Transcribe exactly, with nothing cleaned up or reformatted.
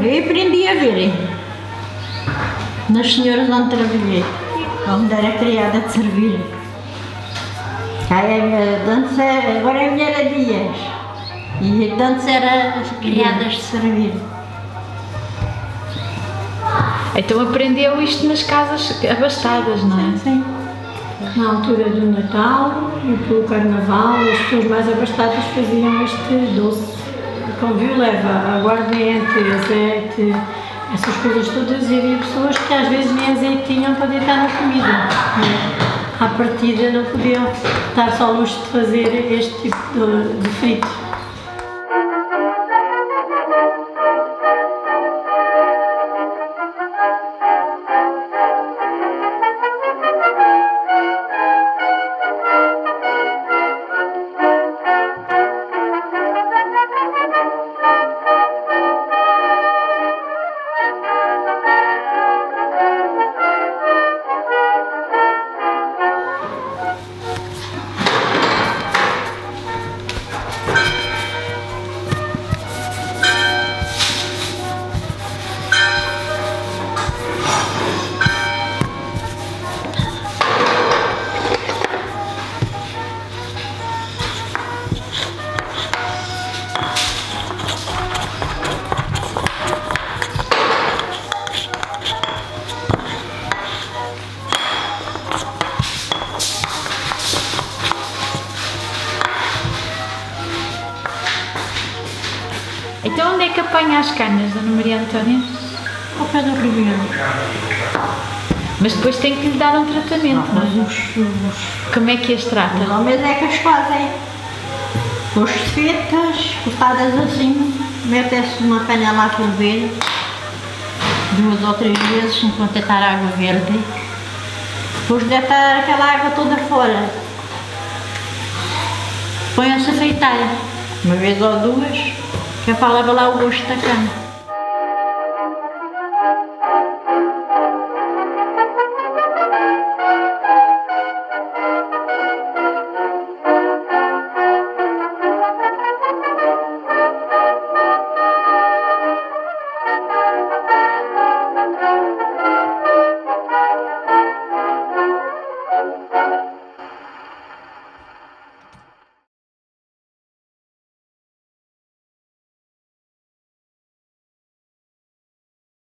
Eu aprendi a ver nas senhoras onde trabalhei, onde era criada de servir. Aí a dança, agora a minha era Dias, e a dança era criadas de servir. Então aprendeu isto nas casas abastadas, não é? Sim. Na altura do Natal e pelo Carnaval, as pessoas mais abastadas faziam este doce. Com violeva, aguardente, azeite, essas coisas todas, e havia pessoas que às vezes nem azeite tinham para deitar na comida. Né? À partida não podiam dar só ao luxo de fazer este tipo de, de frito. Então onde é que apanha as canas, Dona Maria Antônia? Ao pé do Ribeiro. Mas depois tem que lhe dar um tratamento, não, não é? Os, os, Como é que as trata? os homens é que as fazem. Os fetas, cortadas assim, metem-se numa panela a ferver, duas ou três vezes, enquanto deitar água verde. Depois de deitar aquela água toda fora, põem-se a feitar, uma vez ou duas, que é para levar lá o gosto da cana.